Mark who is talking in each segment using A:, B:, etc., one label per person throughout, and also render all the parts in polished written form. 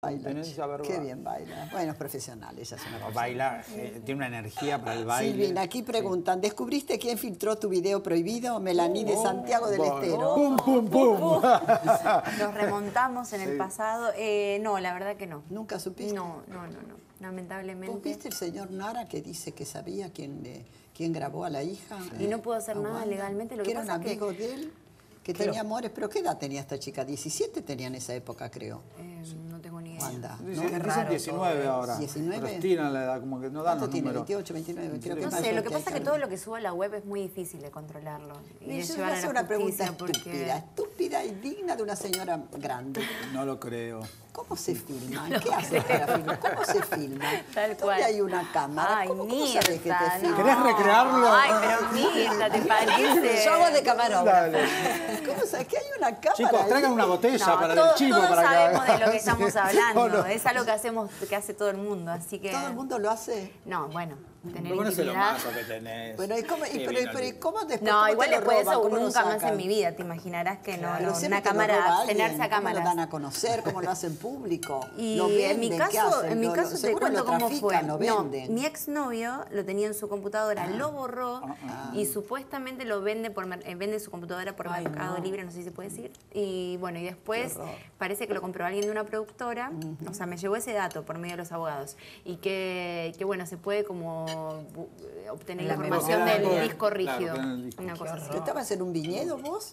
A: Baila,
B: Tenencia Verbal.
A: qué bien baila. Bueno, es profesional, ella es una profesional.
B: Baila, tiene una energía para el baile.
A: Silvina, aquí preguntan, ¿descubriste quién filtró tu video prohibido? Melanie de Santiago del Estero.
B: ¡Pum, pum, pum!
C: Nos remontamos en el pasado. No, la verdad que no.
A: ¿Nunca supiste?
C: No. Lamentablemente.
A: ¿Vos viste el señor Nara que dice que sabía quién grabó a la hija?
C: Y no pudo hacer nada legalmente. Lo que
A: era un
C: pasa es
A: amigo de él, que tenía amores. ¿Pero qué edad tenía esta chica? 17 tenía en esa época, creo.
C: no tengo ni idea.
A: Wanda, ¿no?
B: Dicen 19 ahora.
A: 19.
B: Pero estiran la edad, como que no dan
A: ¿Cuánto
B: los
A: tiene?
B: números.
A: 28, 29, creo que
C: No
A: más
C: sé, lo que
A: que
C: pasa es
A: hay
C: que todo lo que subo a la web es muy difícil de controlarlo. Y de
A: Yo voy
C: llevar
A: a
C: a
A: hacer
C: la
A: una pregunta
C: justicia
A: estúpida y digna de una señora grande.
B: No lo creo.
A: ¿Cómo se filma? ¿Qué haces para filmar? ¿Cómo se filma?
C: Tal
A: ¿Dónde
C: cual.
A: hay una cámara?
C: Ay,
A: ¿Cómo sabes que te
C: Mirta,
A: filman?
B: ¿Querés recrearlo?
C: Ay, pero Mirta, ¿te parece?
D: Yo hago de camarógrafo.
B: Dale.
A: ¿Cómo sabes que hay una cámara?
B: Chicos,
A: ahí?
B: traigan una botella
C: No,
B: para
C: todos
B: el chivo. Para
C: sabemos
B: que...
C: de lo que estamos
B: Sí.
C: hablando.
B: No, no.
C: Es algo que hace todo el mundo, así que...
A: ¿Todo el mundo lo hace?
C: No, bueno, tener
B: Pero bueno, ese es lo
C: intimidad...
B: mazo que tenés.
A: Bueno, ¿y cómo,
B: Qué
A: pero,
B: bien,
A: pero, ¿y cómo después?
C: No,
A: cómo
C: igual
A: te lo
C: después de
A: roban?
C: eso
A: ¿Cómo lo
C: nunca más
A: sacan?
C: en mi vida, te imaginarás que no,
A: Pero
C: no,
A: siempre
C: una
A: te lo roba
C: cámara,
A: alguien.
C: tenerse a
A: ¿Cómo
C: cámaras.
A: lo dan a conocer? ¿Cómo lo hacen público?
C: Y
A: ¿Lo
C: en mi
A: venden? ¿Qué
C: caso,
A: hacen?
C: en mi caso te
A: seguro
C: cuento
A: lo
C: cómo fue.
A: trafican, lo
C: No,
A: venden.
C: mi exnovio lo tenía en su computadora, lo borró y supuestamente lo vende vende su computadora por Mercado Libre, no sé si se puede decir. Y bueno, y después parece que lo compró alguien de una productora, o sea, me llegó ese dato por medio de los abogados y que bueno, se puede como obtener
D: La
C: información
D: memoria.
C: del disco rígido.
B: Claro, en el disco.
C: Una cosa así.
A: ¿Que estabas en un viñedo vos?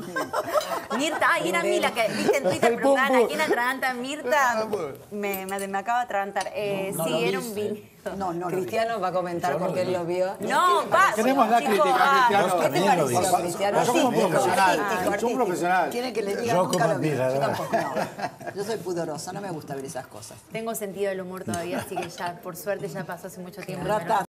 C: Mirta, ay, era Mila, que viste en Twitter preguntaban a quién atraganta a Mirta. Me acaba de atragantar. Sí, era un viñedo.
A: No, no.
D: Cristiano va a comentar porque él lo vio.
C: No, va.
B: Queremos la
C: chicos,
B: crítica,
C: va.
B: Cristiano.
D: ¿Qué te pareció, Cristiano?
B: Yo como un profesional.
A: Artístico,
B: Yo un profesional.
A: Quieren que le diga
E: Yo
A: nunca
E: como
A: lo vi.
E: admira,
A: Yo
E: ¿verdad?
A: tampoco, no. Yo soy pudorosa, no me gusta ver esas cosas.
C: Tengo sentido del humor todavía, así que ya, por suerte, ya pasó hace mucho tiempo.
A: Rata.